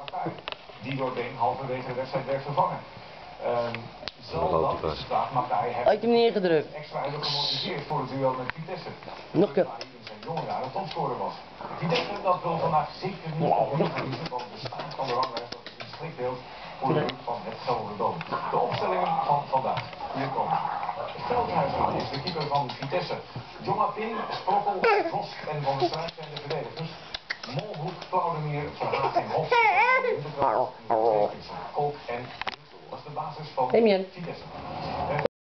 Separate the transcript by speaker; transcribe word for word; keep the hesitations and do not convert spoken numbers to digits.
Speaker 1: die door Deen halverwege de wedstrijd werd vervangen. Um, zal dat staat Makai
Speaker 2: heb je hem neergedrukt?
Speaker 1: Extra hebben gemotiveerd voor het duel met Vitesse.
Speaker 2: Nog een keer.
Speaker 1: In zijn jonge jaren topscorer was. Vitesse dat wil vandaag zeker niet op de verliezen, want de staat van de ranglijst dat is een schrikbeeld voor de rug van het Gelderdoom. De opstellingen van vandaag. Hier komen ze. Veldhuizen is de keeper van Vitesse. Jongapin, Sprokkel, Vos en Van der Straat zijn de verdedigers. Molhoek, Claudemir, Verhaag en Hof. Kolk en dat is de basis van Vitesse.